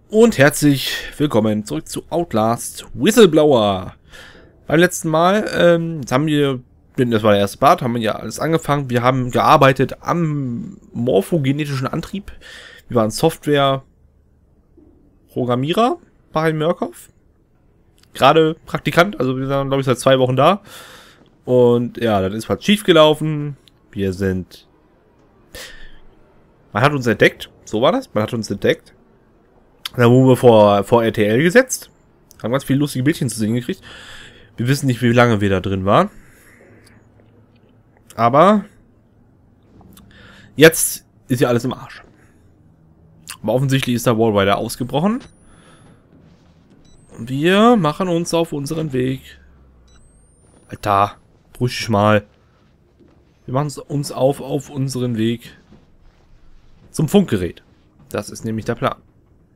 Und herzlich willkommen zurück zu Outlast Whistleblower. Beim letzten Mal haben wir, das war der erste Part, haben wir ja alles angefangen. Wir haben gearbeitet am morphogenetischen Antrieb. Wir waren Software-Programmierer bei Murkoff. Gerade Praktikant, also wir waren, glaube ich, seit 2 Wochen da. Und ja, dann ist was schief gelaufen. Man hat uns entdeckt, so war das, man hat uns entdeckt. Da wurden wir vor RTL gesetzt. Haben ganz viele lustige Bildchen zu sehen gekriegt. Wir wissen nicht, wie lange wir da drin waren. Aber jetzt ist ja alles im Arsch. Aber offensichtlich ist der Wallrider ausgebrochen. Wir machen uns auf unseren Weg. Alter, ruhig mal. Wir machen uns auf unseren Weg zum Funkgerät. Das ist nämlich der Plan.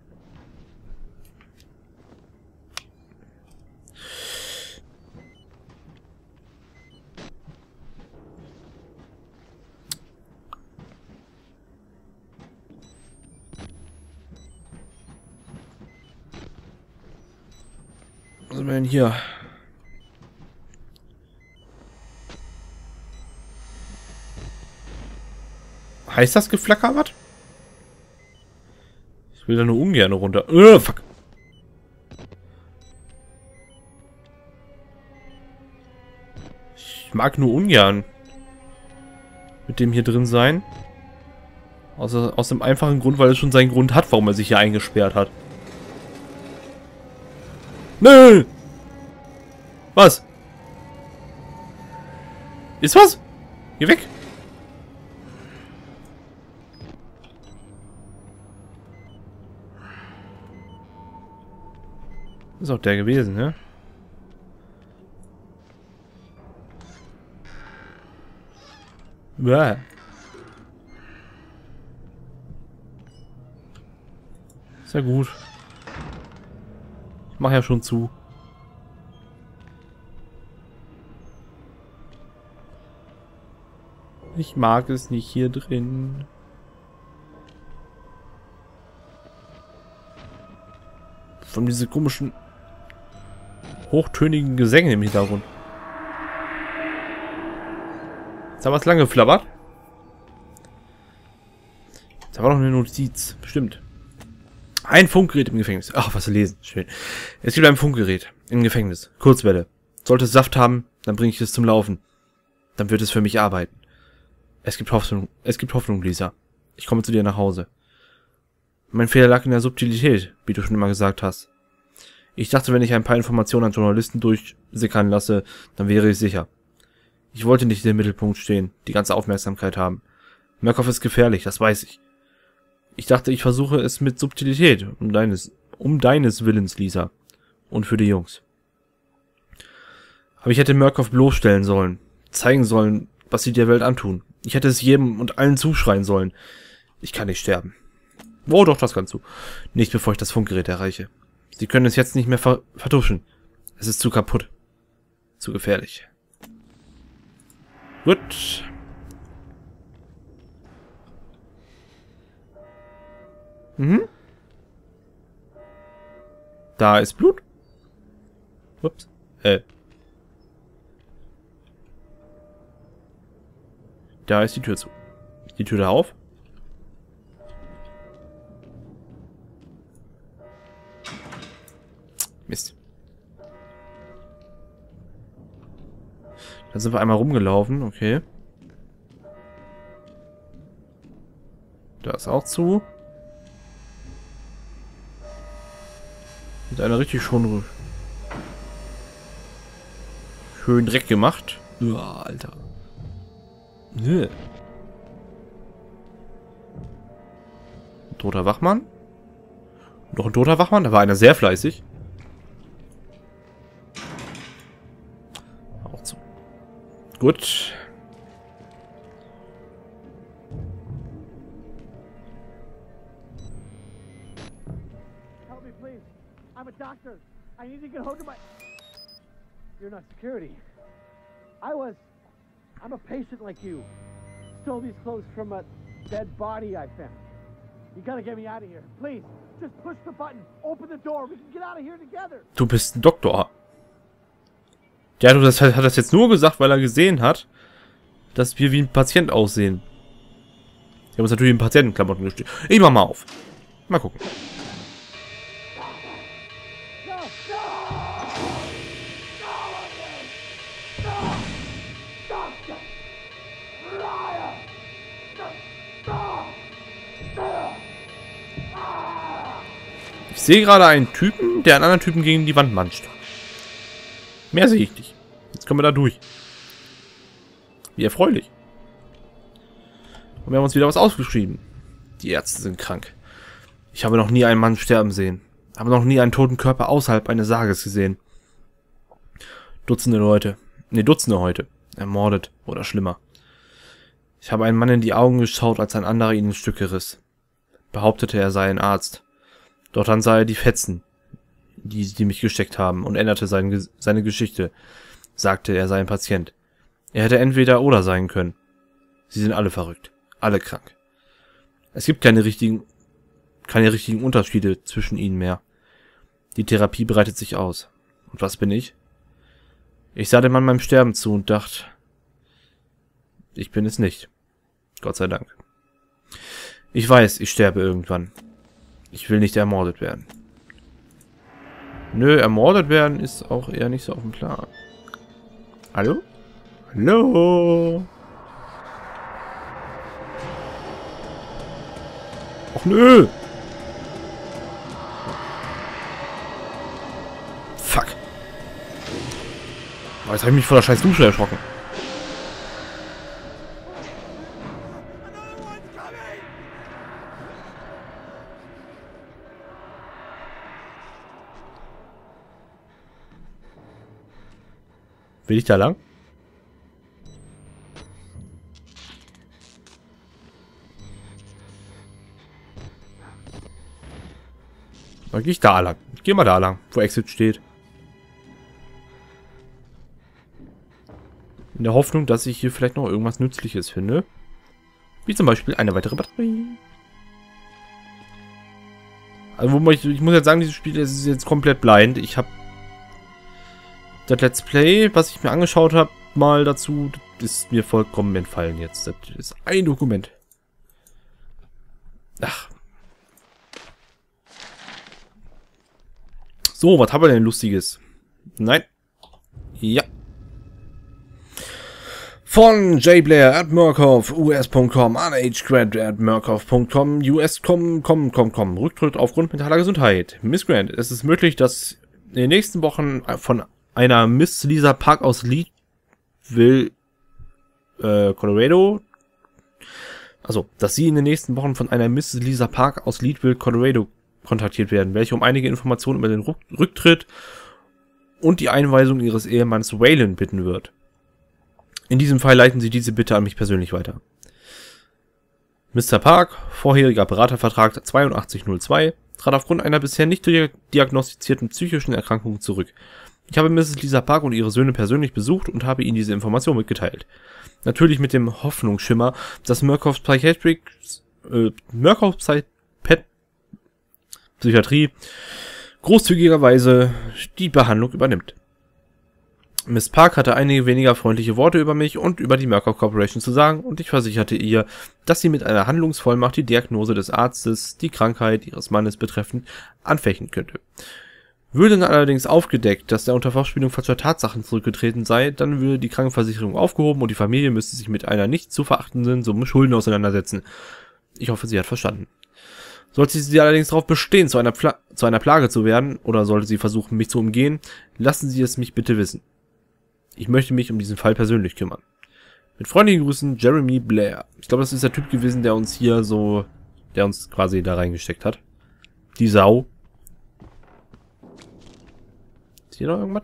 Was sind wir denn hier? Heißt das Geflacker was? Ich will da nur ungern runter. Fuck. Ich mag nur ungern mit dem hier drin sein. Aus dem einfachen Grund, weil es schon seinen Grund hat, warum er sich hier eingesperrt hat. Nö! Was? Ist was? Geh weg! Ist auch der gewesen, ne? Bäh. Ist ja gut. Ich mach ja schon zu. Ich mag es nicht hier drin. Von diese komischen hochtönigen Gesänge im Hintergrund. Jetzt haben wir es lange geflabbert. Da war noch eine Notiz. Bestimmt. Ein Funkgerät im Gefängnis. Ach, was zu lesen. Schön. Es gibt ein Funkgerät im Gefängnis. Kurzwelle. Sollte es Saft haben, dann bringe ich es zum Laufen. Dann wird es für mich arbeiten. Es gibt Hoffnung. Es gibt Hoffnung, Lisa. Ich komme zu dir nach Hause. Mein Fehler lag in der Subtilität, wie du schon immer gesagt hast. Ich dachte, wenn ich ein paar Informationen an Journalisten durchsickern lasse, dann wäre ich sicher. Ich wollte nicht im Mittelpunkt stehen, die ganze Aufmerksamkeit haben. Murkoff ist gefährlich, das weiß ich. Ich dachte, ich versuche es mit Subtilität, um deines Willens, Lisa. Und für die Jungs. Aber ich hätte Murkoff bloßstellen sollen. Zeigen sollen, was sie der Welt antun. Ich hätte es jedem und allen zuschreien sollen. Ich kann nicht sterben. Oh doch, das kannst du. Nicht bevor ich das Funkgerät erreiche. Sie können es jetzt nicht mehr vertuschen. Es ist zu kaputt. Zu gefährlich. Gut. Da ist Blut. Ups. Da ist die Tür zu. Ist die Tür da auf? Mist. Dann sind wir einmal rumgelaufen, okay. Da ist auch zu. Mit einer richtig schön Dreck gemacht. Uah, Alter. Nö. Ein toter Wachmann. Noch ein toter Wachmann. Da war einer sehr fleißig. Auch zu. Gut. Help me, please. I'm a doctor. I need to get hold of my... You're not security. I'm a patient like you. Stole these clothes from a dead body I found. You gotta get me out of here. Please, just push the button. Open the door. We can get out of here together. Du bist ein Doktor. Der hat das jetzt nur gesagt, weil er gesehen hat, dass wir wie ein Patient aussehen. Wir haben uns natürlich in Patientenklamotten gestellt. Ich mach mal auf. Mal gucken. Ich sehe gerade einen Typen, der einen anderen Typen gegen die Wand manscht. Mehr sehe ich nicht. Jetzt kommen wir da durch. Wie erfreulich. Und wir haben uns wieder was ausgeschrieben. Die Ärzte sind krank. Ich habe noch nie einen Mann sterben sehen. Habe noch nie einen toten Körper außerhalb eines Sarges gesehen. Dutzende heute. Ermordet oder schlimmer. Ich habe einen Mann in die Augen geschaut, als ein anderer ihn in Stücke riss. Behauptete, er sei ein Arzt. Doch dann sah er die Fetzen, die mich gesteckt haben, und änderte seine Geschichte. Sagte, er sei ein Patient. Er hätte entweder oder sein können. Sie sind alle verrückt. Alle krank. Es gibt keine richtigen Unterschiede zwischen ihnen mehr. Die Therapie breitet sich aus. Und was bin ich? Ich sah dem Mann beim Sterben zu und dachte, ich bin es nicht. Gott sei Dank. Ich weiß, ich sterbe irgendwann. Ich will nicht ermordet werden. Nö, ermordet werden ist auch eher nicht so auf dem Plan. Hallo? Hallo? Och nö! Fuck. Oh, jetzt habe ich mich vor der scheiß Dusche erschrocken. Will ich da lang? Dann gehe ich da lang. Ich gehe mal da lang, wo Exit steht. In der Hoffnung, dass ich hier vielleicht noch irgendwas Nützliches finde. Wie zum Beispiel eine weitere Batterie. Also ich muss jetzt sagen, dieses Spiel ist jetzt komplett blind. Ich habe das Let's Play, was ich mir angeschaut habe, mal dazu, das ist mir vollkommen entfallen jetzt. Das ist ein Dokument. Ach. So, was haben wir denn Lustiges? Nein. Ja. Von jblair @murkoff, us.com, nhgrant@murkoff.com, us.com, Rücktritt aufgrund mentaler Gesundheit. Miss Grant, es ist möglich, dass in den nächsten Wochen von einer Miss Lisa Park aus Leadville, Colorado, also, dass sie in den nächsten Wochen von einer Miss Lisa Park aus Leadville, Colorado kontaktiert werden, welche um einige Informationen über den Rücktritt und die Einweisung ihres Ehemanns Waylon bitten wird. In diesem Fall leiten Sie diese Bitte an mich persönlich weiter. Mr. Park, vorheriger Beratervertrag 8202, trat aufgrund einer bisher nicht diagnostizierten psychischen Erkrankung zurück. Ich habe Mrs. Lisa Park und ihre Söhne persönlich besucht und habe ihnen diese Information mitgeteilt. Natürlich mit dem Hoffnungsschimmer, dass Murkoffs Psychiatrie großzügigerweise die Behandlung übernimmt. Miss Park hatte einige weniger freundliche Worte über mich und über die Murkoff Corporation zu sagen, und ich versicherte ihr, dass sie mit einer Handlungsvollmacht die Diagnose des Arztes, die Krankheit ihres Mannes betreffend, anfechten könnte. Würde dann allerdings aufgedeckt, dass er unter Vorspielung falscher Tatsachen zurückgetreten sei, dann würde die Krankenversicherung aufgehoben und die Familie müsste sich mit einer nicht zu verachtenden Summe Schulden auseinandersetzen. Ich hoffe, sie hat verstanden. Sollte sie allerdings darauf bestehen, zu einer Plage zu werden, oder sollte sie versuchen, mich zu umgehen, lassen Sie es mich bitte wissen. Ich möchte mich um diesen Fall persönlich kümmern. Mit freundlichen Grüßen, Jeremy Blair. Ich glaube, das ist der Typ gewesen, der uns hier so, der uns quasi da reingesteckt hat. Die Sau. Ist hier noch irgendwas?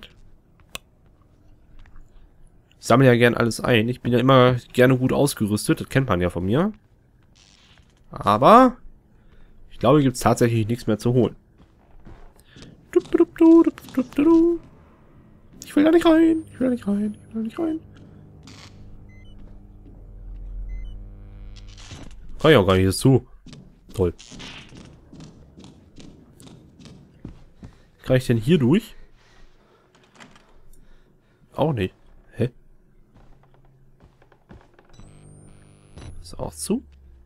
Ich sammle ja gern alles ein. Ich bin ja immer gerne gut ausgerüstet. Das kennt man ja von mir. Aber ich glaube, hier gibt es tatsächlich nichts mehr zu holen. Ich will da nicht rein. Ich will da nicht rein. Ich will da nicht rein. Kann ich auch gar nicht zu. Toll. Kann ich denn hier durch? Auch nicht. Hä? Ist auch zu?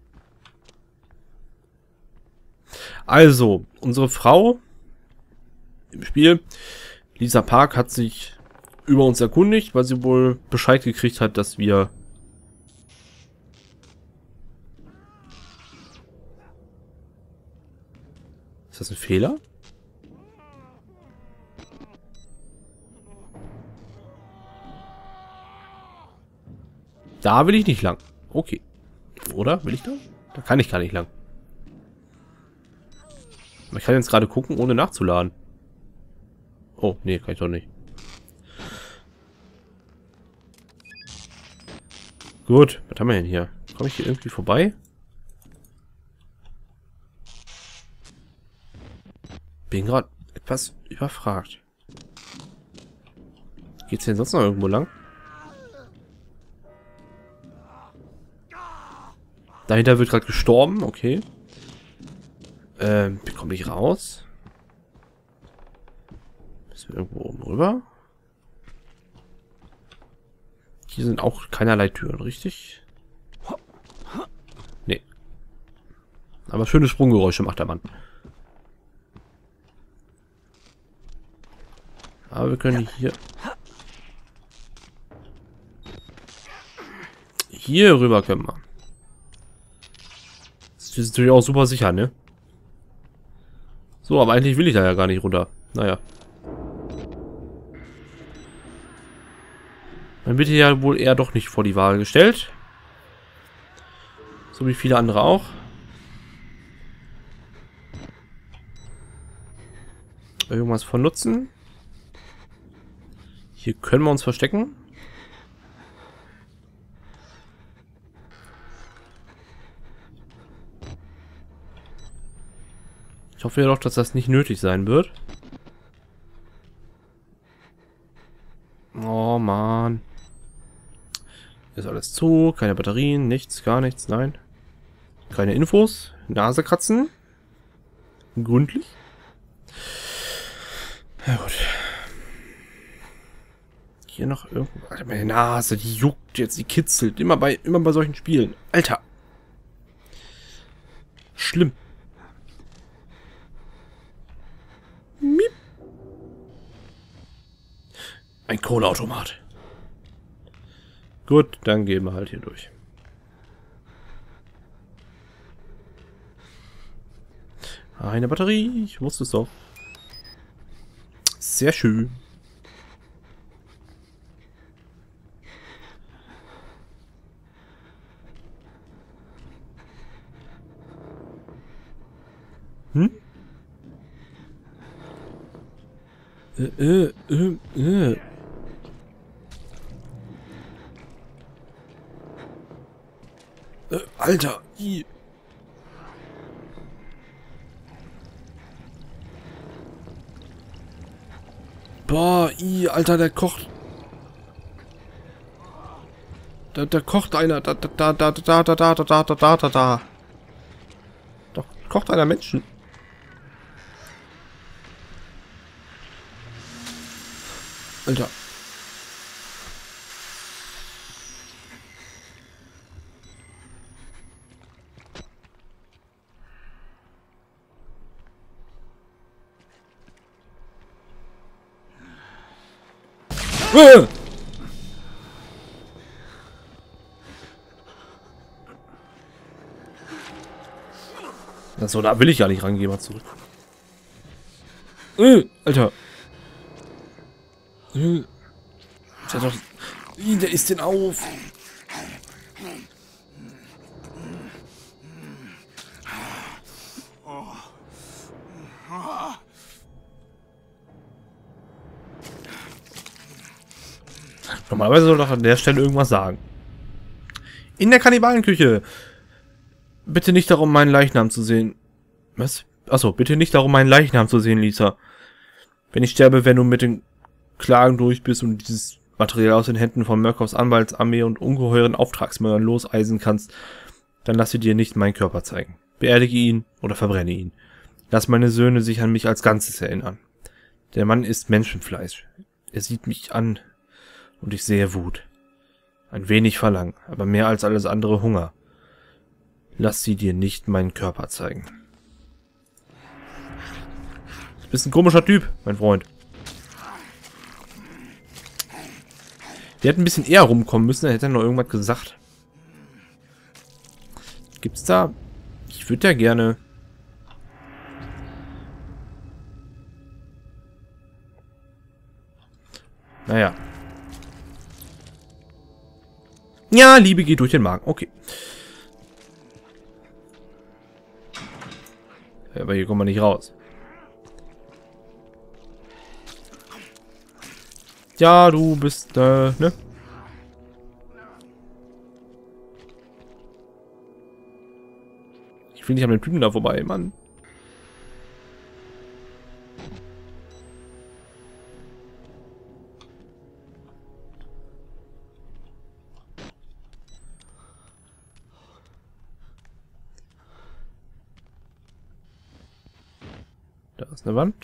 Also, unsere Frau im Spiel, Lisa Park, hat sich über uns erkundigt, weil sie wohl Bescheid gekriegt hat, dass wir... Ist das ein Fehler? Da will ich nicht lang. Okay. Oder? Will ich da? Da kann ich gar nicht lang. Ich kann jetzt gerade gucken, ohne nachzuladen. Oh, nee, kann ich doch nicht. Gut, was haben wir denn hier? Komme ich hier irgendwie vorbei? Bin gerade etwas überfragt. Geht's denn sonst noch irgendwo lang? Dahinter wird gerade gestorben, okay. Wie komme ich raus? Müssen wir irgendwo oben rüber? Hier sind auch keinerlei Türen, richtig? Nee. Aber schöne Sprunggeräusche macht der Mann. Aber wir können hier rüber können wir. Das ist natürlich auch super sicher, ne? So, aber eigentlich will ich da ja gar nicht runter. Naja. Dann wird hier ja wohl eher doch nicht vor die Wahl gestellt. So wie viele andere auch. Irgendwas von Nutzen. Hier können wir uns verstecken. Ich hoffe jedoch, dass das nicht nötig sein wird. Oh Mann. Ist alles zu, keine Batterien, nichts, gar nichts, nein. Keine Infos, Nase kratzen. Gründlich. Ja gut. Hier noch irgendwo. Alter, meine Nase, die juckt jetzt, die kitzelt. Immer bei solchen Spielen. Alter. Schlimm. Miep. Ein Kohleautomat. Gut, dann gehen wir halt hier durch. Eine Batterie, ich wusste es doch. Sehr schön. Hm? Alter, i. Boah, Alter, der kocht. Da kocht einer. Da. Doch, kocht einer Menschen. Alter. So, da will ich ja nicht rangehen, mal zurück. Alter. Der doch. Der isst den auf. Normalerweise soll doch an der Stelle irgendwas sagen. In der Kannibalenküche. Bitte nicht darum, meinen Leichnam zu sehen. Was? Achso, bitte nicht darum, meinen Leichnam zu sehen, Lisa. Wenn ich sterbe, wenn du mit den Klagen durch bist und dieses Material aus den Händen von Murkoffs Anwaltsarmee und ungeheuren Auftragsmördern loseisen kannst, dann lass sie dir nicht meinen Körper zeigen. beerdige ihn oder verbrenne ihn. Lass meine Söhne sich an mich als Ganzes erinnern. Der Mann ist Menschenfleisch. Er sieht mich an und ich sehe Wut. Ein wenig Verlangen, aber mehr als alles andere Hunger. Lass sie dir nicht meinen Körper zeigen. Du bist ein komischer Typ, mein Freund. Der hätte ein bisschen eher rumkommen müssen, er hätte noch irgendwas gesagt. Gibt's da... Ich würde ja gerne... Naja. Ja, Liebe geht durch den Magen. Okay. Aber hier kommen wir nicht raus. Ja, du bist, ne? Ich will nicht an den Typen da vorbei, Mann. Da ist eine Wand.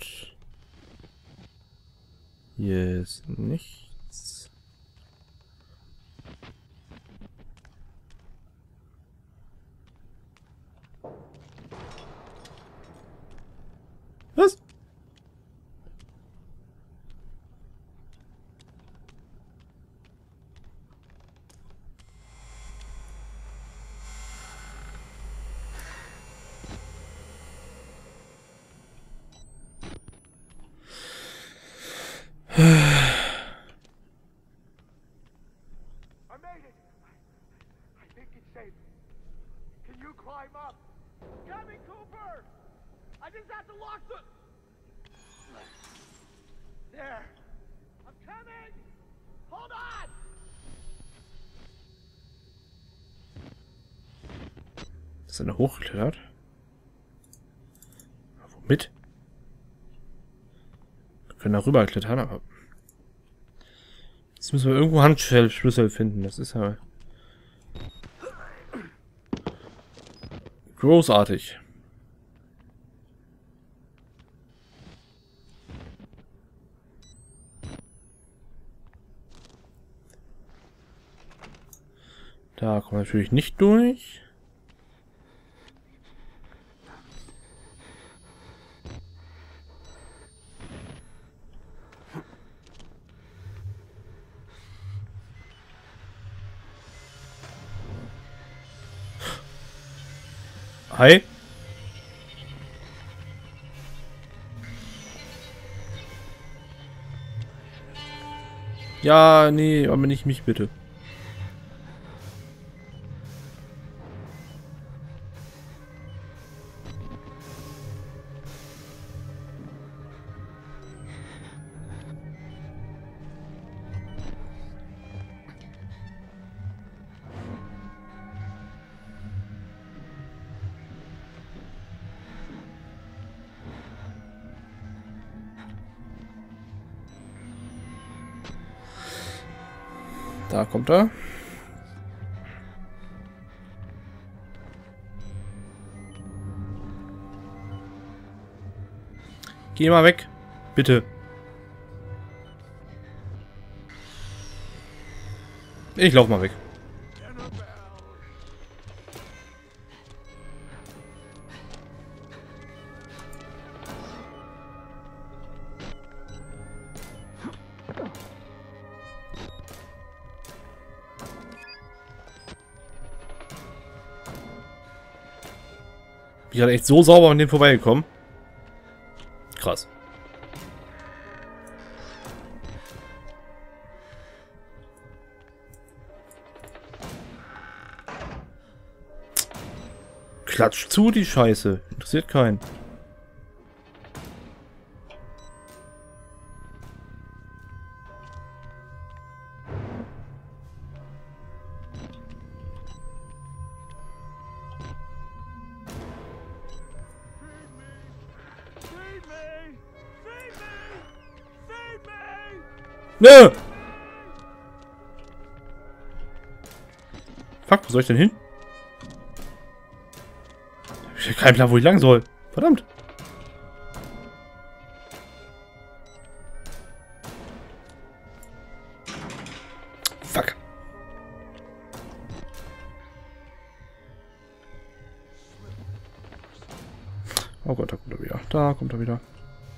Hier ist nichts. Was? I made it. I think it's safe. Can you climb up? Coming, Cooper! I just have to lock the... There. I'm coming! Hold on! Ist er hochgeklettert? Womit? Wir können da rüber klettern, aber... Jetzt müssen wir irgendwo Handschlüssel finden. Das ist ja... großartig. Da kommen wir natürlich nicht durch. Hi. Ja, nee, aber nicht mich bitte. Da kommt er. Geh mal weg. Bitte. Ich lauf mal weg. Ich bin echt so sauber an dem vorbeigekommen. Krass. Klatsch zu, die Scheiße. Interessiert keinen. Nö! Fuck, wo soll ich denn hin? Kein Plan, wo ich lang soll. Verdammt. Fuck. Oh Gott, da kommt er wieder. Da kommt er wieder.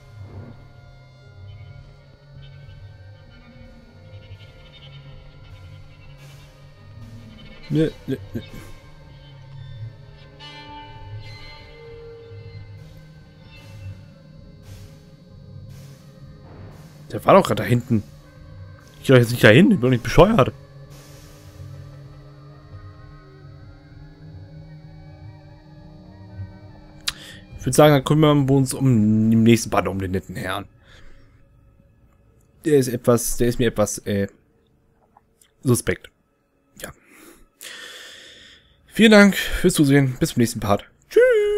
Ne. Der war doch gerade da hinten. Ich geh doch jetzt nicht dahin, ich bin doch nicht bescheuert. Ich würde sagen, dann kümmern wir uns im nächsten Part um den netten Herrn. Der ist mir etwas suspekt. Ja. Vielen Dank fürs Zusehen. Bis zum nächsten Part. Tschüss.